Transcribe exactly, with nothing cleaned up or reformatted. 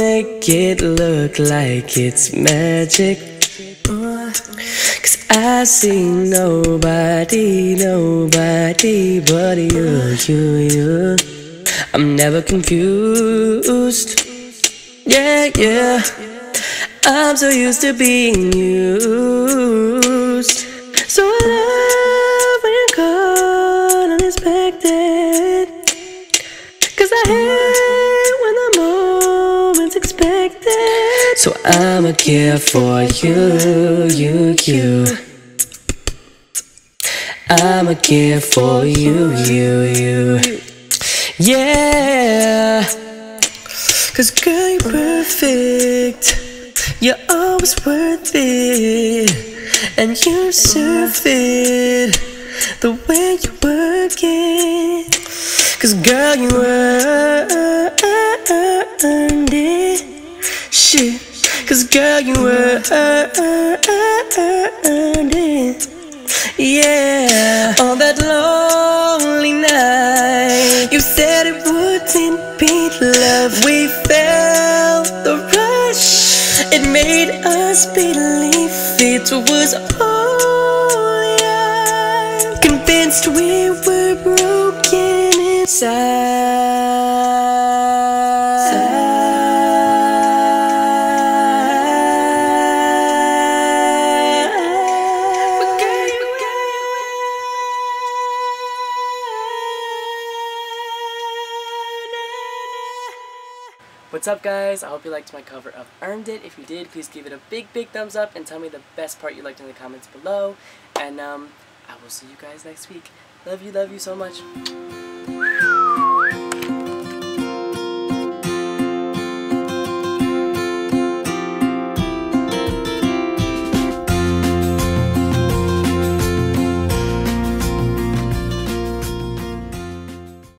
make it look like it's magic. Cause I see nobody, nobody but you, you, you. I'm never confused. Yeah, yeah. I'm so used to being used. So I love when you're caught unexpected. Cause I hate when the moment's expected. So I'ma care for you, you, you. I'ma care for you, you, you. Yeah. Cause girl, you're perfect. You're always worth it. And you deserve it, the way you work it. Cause girl, you earned it. Shit. Cause girl, you earned it. Yeah. On that lonely night, you said it wouldn't be love. We felt the rush. It made us believe it was only I. Convinced we were broken inside. What's up, guys? I hope you liked my cover of Earned It. If you did, please give it a big, big thumbs up and tell me the best part you liked in the comments below. And um, I will see you guys next week. Love you, love you so much.